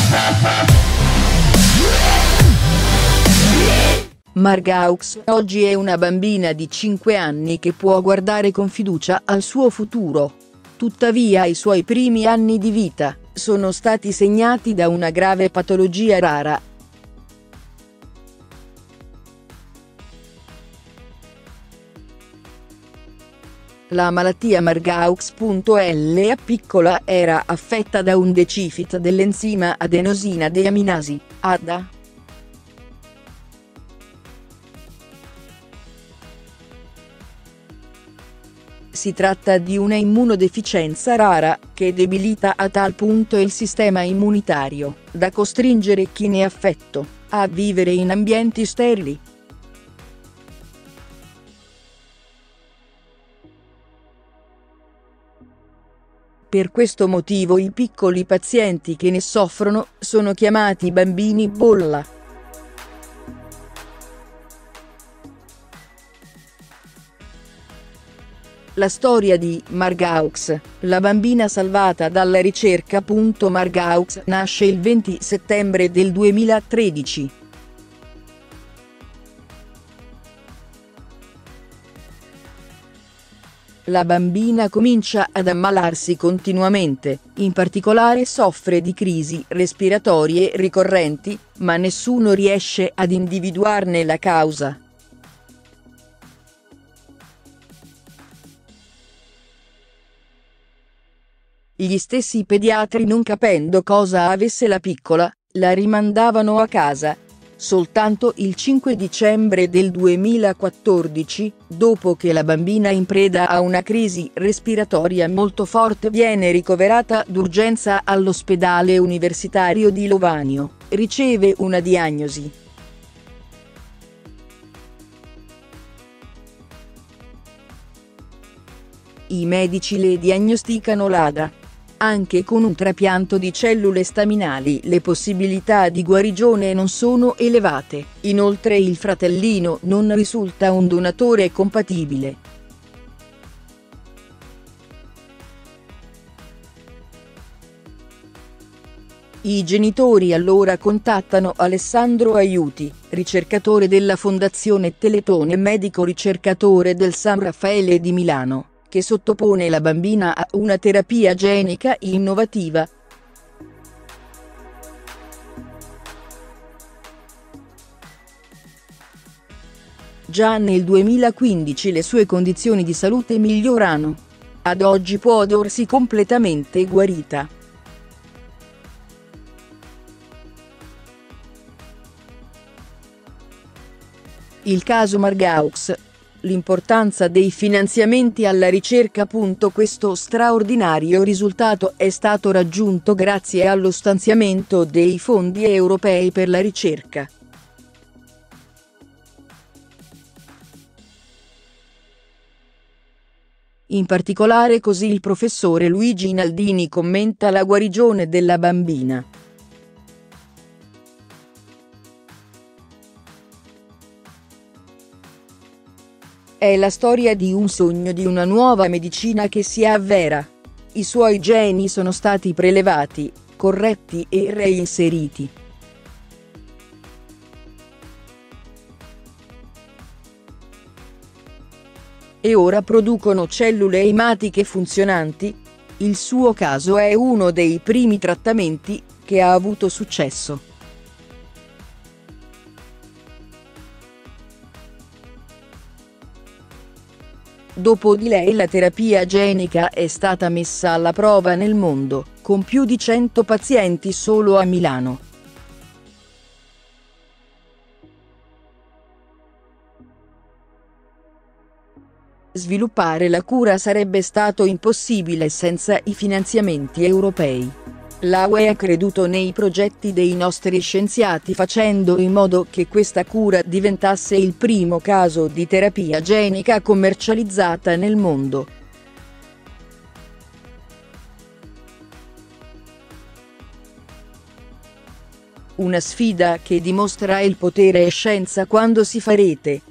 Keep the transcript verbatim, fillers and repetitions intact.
Margaux oggi è una bambina di cinque anni che può guardare con fiducia al suo futuro. Tuttavia i suoi primi anni di vita sono stati segnati da una grave patologia rara. La malattia Margaux.L a piccola era affetta da un deficit dell'enzima adenosina deaminasi, A D A. Si tratta di una immunodeficienza rara, che debilita a tal punto il sistema immunitario, da costringere chi ne è affetto a vivere in ambienti sterili. Per questo motivo i piccoli pazienti che ne soffrono sono chiamati bambini bolla. La storia di Margaux, la bambina salvata dalla ricerca. Margaux nasce il venti settembre del duemilatredici. La bambina comincia ad ammalarsi continuamente, in particolare soffre di crisi respiratorie ricorrenti, ma nessuno riesce ad individuarne la causa. Gli stessi pediatri, non capendo cosa avesse la piccola, la rimandavano a casa. Soltanto il cinque dicembre del duemilaquattordici, dopo che la bambina in preda a una crisi respiratoria molto forte viene ricoverata d'urgenza all'ospedale universitario di Lovanio, riceve una diagnosi. I medici le diagnosticano l'A D A. Anche con un trapianto di cellule staminali le possibilità di guarigione non sono elevate, inoltre il fratellino non risulta un donatore compatibile. I genitori allora contattano Alessandro Aiuti, ricercatore della Fondazione Telethon e medico ricercatore del San Raffaele di Milano, che sottopone la bambina a una terapia genica innovativa. Già nel duemilaquindici le sue condizioni di salute migliorano. Ad oggi può dirsi completamente guarita. Il caso Margaux. L'importanza dei finanziamenti alla ricerca. Questo straordinario risultato è stato raggiunto grazie allo stanziamento dei fondi europei per la ricerca. In particolare così il professore Luigi Naldini commenta la guarigione della bambina. È la storia di un sogno di una nuova medicina che si avvera. I suoi geni sono stati prelevati, corretti e reinseriti. E ora producono cellule ematiche funzionanti. Il suo caso è uno dei primi trattamenti che ha avuto successo. Dopo di lei la terapia genica è stata messa alla prova nel mondo, con più di cento pazienti solo a Milano. Sviluppare la cura sarebbe stato impossibile senza i finanziamenti europei. La U E ha creduto nei progetti dei nostri scienziati facendo in modo che questa cura diventasse il primo caso di terapia genica commercializzata nel mondo. Una sfida che dimostra il potere e scienza quando si fa rete.